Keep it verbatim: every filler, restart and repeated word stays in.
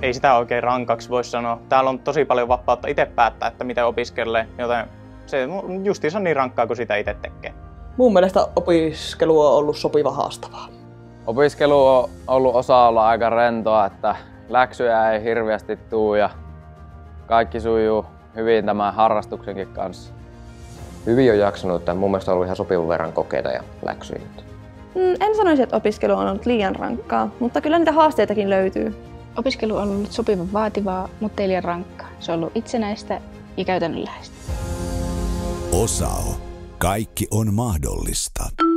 ei sitä oikein rankaksi voi sanoa. Täällä on tosi paljon vapautta itse päättää, että miten opiskelee, joten se on justiinsa niin rankkaa kuin sitä itse tekee. Mun mielestä opiskelu on ollut sopiva haastavaa. Opiskelu on ollut osa olla aika rentoa, että läksyjä ei hirveästi tuu ja kaikki sujuu hyvin tämän harrastuksenkin kanssa. Hyvin on jaksanut, että mun mielestä on ollut ihan sopivan verran kokeita ja läksyjä. En sanoisi, että opiskelu on ollut liian rankkaa, mutta kyllä niitä haasteitakin löytyy. Opiskelu on ollut sopivan vaativaa, mutta ei liian rankkaa. Se on ollut itsenäistä ja käytännönläheistä. Osao. Kaikki on mahdollista.